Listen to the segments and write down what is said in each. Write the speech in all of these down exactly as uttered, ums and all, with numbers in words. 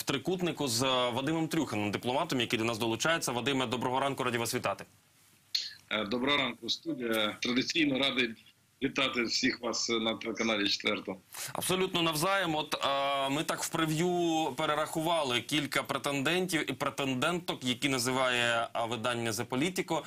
трикутнику з Вадимом Трюханим, дипломатом, який до нас долучається. Вадиме, доброго ранку, раді вас вітати. Доброго ранку, студія. Традиційно радий вітати всіх вас на телеканалі четвертого. Абсолютно навзаєм. От е, ми так в прев'ю перерахували кілька претендентів і претенденток, які називає видання «The Politico».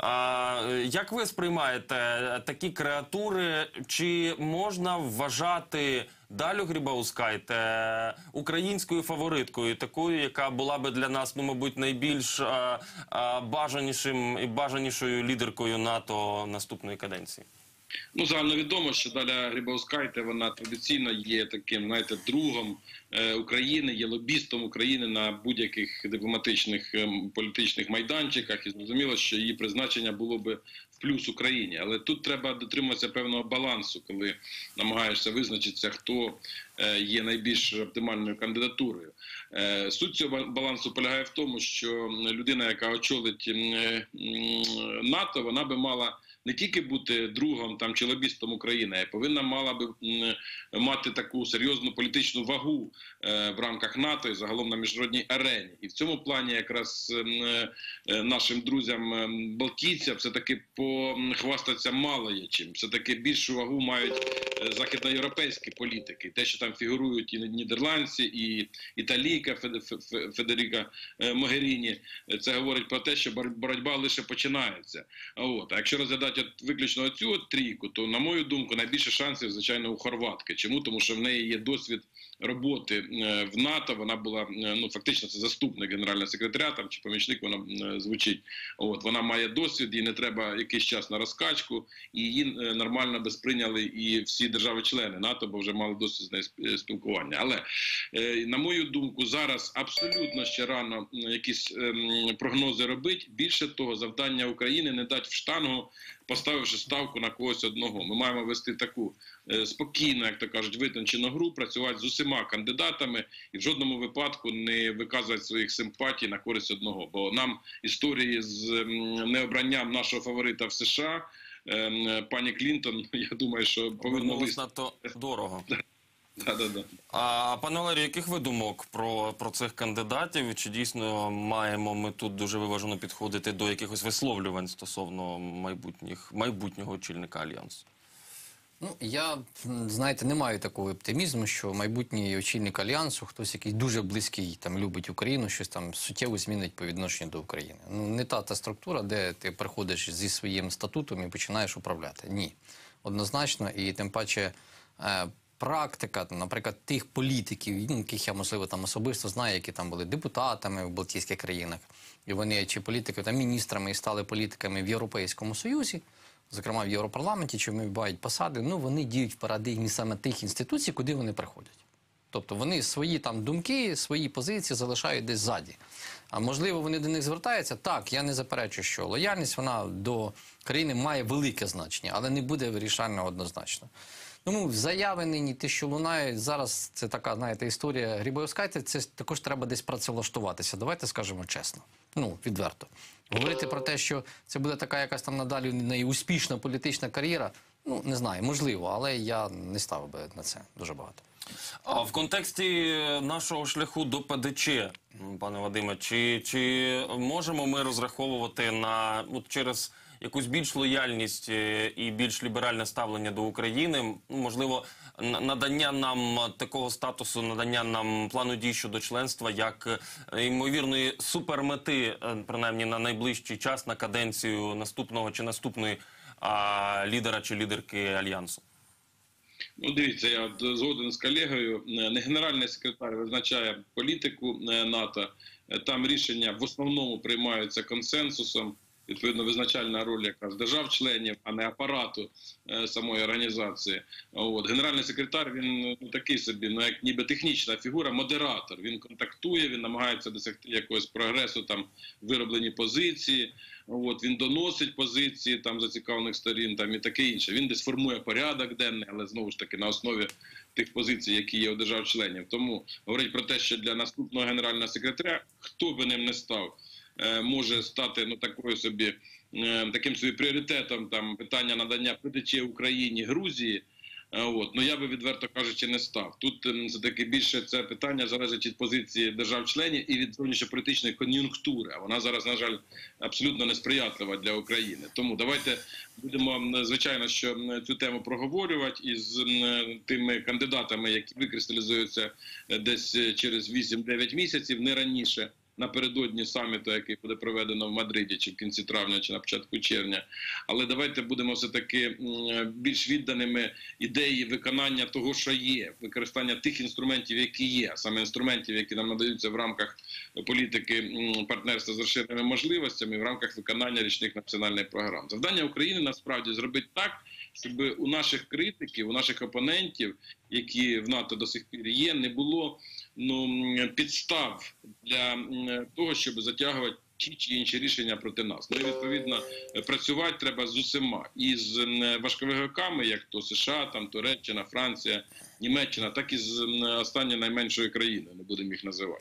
Е, як ви сприймаєте такі креатури? Чи можна вважати Далю Грибаускайте українською фавориткою, такою, яка була би для нас, ну, мабуть, найбільш е, е, бажанішим і бажанішою лідеркою НАТО наступної каденції? Ну, загальновідомо, що Даля Грибаускайте, вона традиційно є таким, знаєте, другом е, України, є лобістом України на будь-яких дипломатичних е, політичних майданчиках. І зрозуміло, що її призначення було би в плюс Україні. Але тут треба дотримуватися певного балансу, коли намагаєшся визначитися, хто е, є найбільш оптимальною кандидатурою. Е, суть цього балансу полягає в тому, що людина, яка очолить е, е, НАТО, вона би мала не тільки бути другом там, чи лобістом України, а повинна мала би мати таку серйозну політичну вагу е, в рамках НАТО і загалом на міжнародній арені. І в цьому плані якраз е, е, нашим друзям-балтійцям все-таки похвастатися мало є чим. Все-таки більшу вагу мають західноєвропейські політики. Те, що там фігурують і нідерландці, і італійка Федеріка Могеріні, це говорить про те, що боротьба лише починається. От. А якщо розглядати от виключно цю от трійку, то, на мою думку, найбільше шансів, звичайно, у хорватки. Чому? Тому що в неї є досвід роботи в НАТО, вона була, ну, фактично, це заступник генерального секретаря, там, чи помічник, вона звучить. От, вона має досвід, їй не треба якийсь час на розкачку, і її нормально би сприйняли і всі держави-члени НАТО, бо вже мали досвід з нею спілкування. Але, на мою думку, зараз абсолютно ще рано якісь прогнози робити. Більше того, завдання України не дати в штангу, поставивши ставку на когось одного. Ми маємо вести таку е, спокійну, як то кажуть, витончену гру, працювати з усіма кандидатами і в жодному випадку не виказувати своїх симпатій на користь одного. Бо нам історії з е, необранням нашого фаворита в США, е, пані Клінтон, я думаю, що повинно вистачити. Надто дорого. Да, да, да. А, пане Валерію, яких ви думок про, про цих кандидатів? Чи дійсно маємо ми тут дуже виважено підходити до якихось висловлювань стосовно майбутніх, майбутнього очільника Альянсу? Ну, я, знаєте, не маю такого оптимізму, що майбутній очільник Альянсу, хтось який дуже близький, там, любить Україну, щось там суттєво змінить по відношенню до України. Ну, не та та структура, де ти приходиш зі своїм статутом і починаєш управляти. Ні. Однозначно, і тим паче е, практика, наприклад, тих політиків, яких я, можливо, там особисто знаю, які там були депутатами в Балтійських країнах, і вони, чи політики, там, міністрами, і стали політиками в Європейському Союзі, зокрема в Європарламенті, чи вибувають посади, ну, вони діють в парадигмі саме тих інституцій, куди вони приходять. Тобто вони свої там думки, свої позиції залишають десь ззаді. А можливо, вони до них звертаються? Так, я не заперечую, що лояльність, вона до країни має велике значення, але не буде вирішальна однозначно. Тому заяви нині, ті, що лунають, зараз це така, знаєте, історія Грибаускайте, це також треба десь працевлаштуватися. Давайте скажемо чесно, ну, відверто. Говорити про те, що це буде така якась там надалі найуспішна політична кар'єра, ну, не знаю, можливо, але я не ставив би на це дуже багато. А в контексті нашого шляху до ПДЧ, пане Вадиме, чи, чи можемо ми розраховувати на, от через якусь більш лояльність і більш ліберальне ставлення до України, можливо, надання нам такого статусу, надання нам плану дій щодо членства, як ймовірної супермети, принаймні на найближчий час, на каденцію наступного чи наступної а, лідера чи лідерки Альянсу? Ну, дивіться, я згоден з колегою. Не генеральний секретар визначає політику НАТО. Там рішення в основному приймаються консенсусом. Відповідно, визначальна роль якраз держав-членів, а не апарату е, самої організації. От. Генеральний секретар, він ну, такий собі, ну, як ніби технічна фігура, модератор. Він контактує, він намагається досягти якогось прогресу, там, вироблені позиції, от. Він доносить позиції там, зацікавлених сторін там, і таке інше. Він десь формує порядок денний, але знову ж таки на основі тих позицій, які є у держав-членів. Тому говорить про те, що для наступного генерального секретаря, хто би ним не став, може стати ну, такою собі, таким собі пріоритетом там, питання надання ПДЧ Україні, Грузії, Е, От. Ну, я би, відверто кажучи, не став. Тут ем, все-таки більше це питання залежить від позиції держав-членів і від зовнішньополітичної кон'юнктури. А вона зараз, на жаль, абсолютно несприятлива для України. Тому давайте будемо, м, звичайно, що м, цю тему проговорювати із м, тими кандидатами, які викристалізуються е, десь е, через вісім-дев'ять місяців, не раніше, напередодні саміту, який буде проведено в Мадриді, чи в кінці травня, чи на початку червня. Але давайте будемо все-таки м, більш відданими ідеї виконання того, що є, використання тих інструментів, які є, а саме інструментів, які нам надаються в рамках політики м, партнерства з розширеними можливостями, в рамках виконання річних національних програм. Завдання України насправді зробити так, щоб у наших критиків, у наших опонентів, які в НАТО до сих пір є, не було ну, підстав для м, того, щоб затягувати ті чи інші рішення проти нас. Ну і, відповідно, працювати треба з усіма. І з м, важковиками, як то США, там, Туреччина, Франція, Німеччина, так і з м, останньої найменшої країни, не будемо їх називати.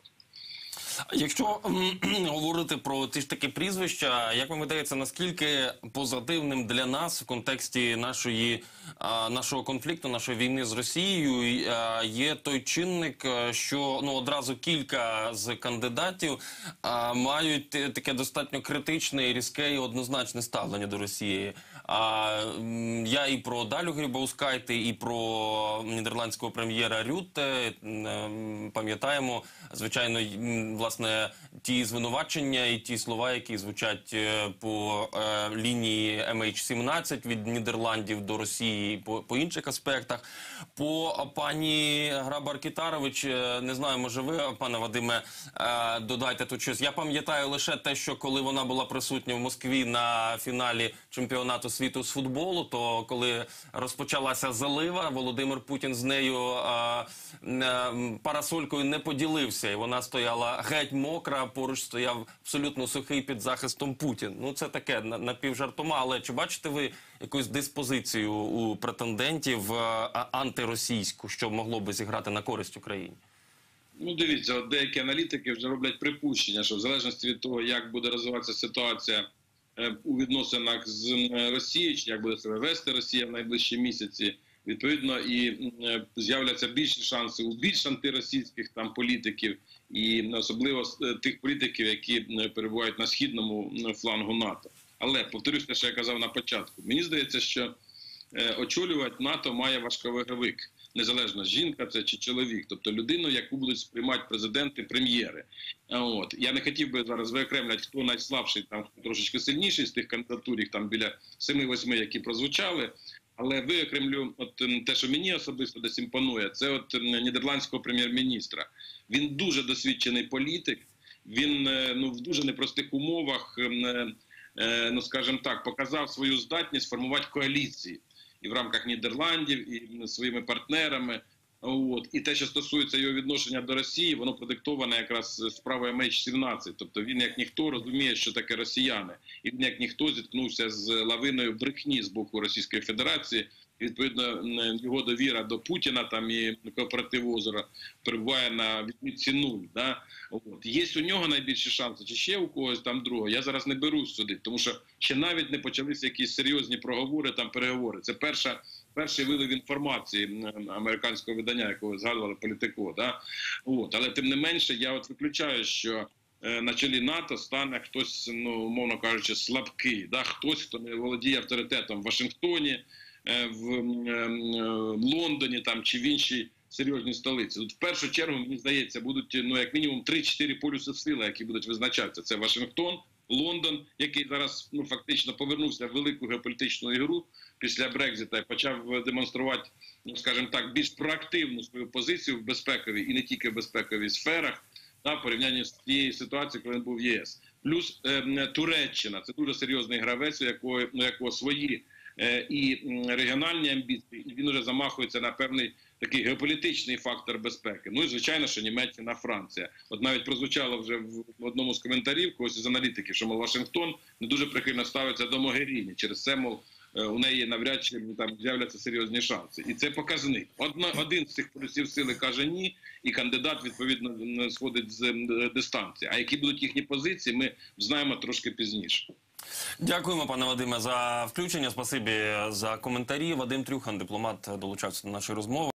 Якщо м, говорити про ті ж такі прізвища, як вам видається, наскільки позитивним для нас в контексті нашої, а, нашого конфлікту, нашої війни з Росією а, є той чинник, а, що ну, одразу кілька з кандидатів а, мають таке достатньо критичне, різке і однозначне ставлення до Росії. А м, я і про Далю Грибаускайте, і про нідерландського прем'єра Рютте м, пам'ятаємо, звичайно, м, власне, ті звинувачення і ті слова, які звучать е, по е, лінії ем ейч сімнадцять від Нідерландів до Росії і по, по інших аспектах. По пані Грабар-Кітарович, е, не знаю, може ви, пане Вадиме, е, додайте тут щось. Я пам'ятаю лише те, що коли вона була присутня в Москві на фіналі чемпіонату світу з футболу, то коли розпочалася залива, Володимир Путін з нею е, е, парасолькою не поділився, і вона стояла геть мокра, поруч стояв абсолютно сухий під захистом Путін. Ну, це таке, напівжартома, але чи бачите ви якусь диспозицію у претендентів е, антиросійську, що могло би зіграти на користь Україні? Ну, дивіться, от деякі аналітики вже роблять припущення, що в залежності від того, як буде розвиватися ситуація е, у відносинах з е, Росією, чи як буде себе вести Росія в найближчі місяці, відповідно, і е, з'являться більші шанси у більш антиросійських там політиків, і особливо е, тих політиків, які е, перебувають на східному е, флангу НАТО. Але, повторюсь те, що я казав на початку, мені здається, що е, очолювати НАТО має важковаговик. Незалежно, жінка це чи чоловік, тобто людину, яку будуть сприймати президенти, прем'єри. От. Я не хотів би зараз виокремляти, хто найслабший, там, хто трошечки сильніший з тих кандидатур, їх там біля семи-восьми, які прозвучали. Але виокремлю от, те, що мені особисто десь імпонує, це от нідерландського прем'єр-міністра. Він дуже досвідчений політик, він ну, в дуже непростих умовах, ну, скажімо так, показав свою здатність формувати коаліції. І в рамках Нідерландів, і своїми партнерами. От. І те, що стосується його відношення до Росії, воно продиктоване якраз справою ем ейч сімнадцять. Тобто він, як ніхто, розуміє, що таке росіяни. І він, як ніхто, зіткнувся з лавиною брехні з боку Російської Федерації. І, відповідно, його довіра до Путіна там, і кооперативу «Озеро» перебуває на відмітці нуль. Да? От. Є у нього найбільші шанси, чи ще у когось там другого, я зараз не берусь судити, тому що ще навіть не почалися якісь серйозні проговори, там переговори. Це перша, перший вилив інформації американського видання, якого згадували Політико. Да? От. Але тим не менше, я от виключаю, що е, на чолі НАТО стане хтось, ну, умовно кажучи, слабкий. Да? Хтось, хто не володіє авторитетом в Вашингтоні, в Лондоні там, чи в іншій серйозній столиці. Тут в першу чергу, мені здається, будуть ну, як мінімум три-чотири полюси сили, які будуть визначатися. Це Вашингтон, Лондон, який зараз ну, фактично повернувся в велику геополітичну ігру після Брекзита і почав демонструвати, ну, скажімо так, більш проактивну свою позицію в безпековій і не тільки в безпековій сферах, та, в порівнянні з тією ситуацією, коли він був в ЄС. Плюс е, Туреччина. Це дуже серйозний гравець, у якого, у якого свої і регіональні амбіції, і він вже замахується на певний такий геополітичний фактор безпеки. Ну і, звичайно, що Німеччина, Франція. От навіть прозвучало вже в одному з коментарів когось із аналітиків, що, мол, Вашингтон не дуже прихильно ставиться до Могеріні. Через це, мол, у неї навряд чи там з'являться серйозні шанси. І це показник. Одна, один з цих полюсів сили каже ні, і кандидат, відповідно, сходить з дистанції. А які будуть їхні позиції, ми знаємо трошки пізніше. Дякуємо, пане Вадиме, за включення. Спасибі за коментарі. Вадим Трюхан, дипломат, долучався до нашої розмови.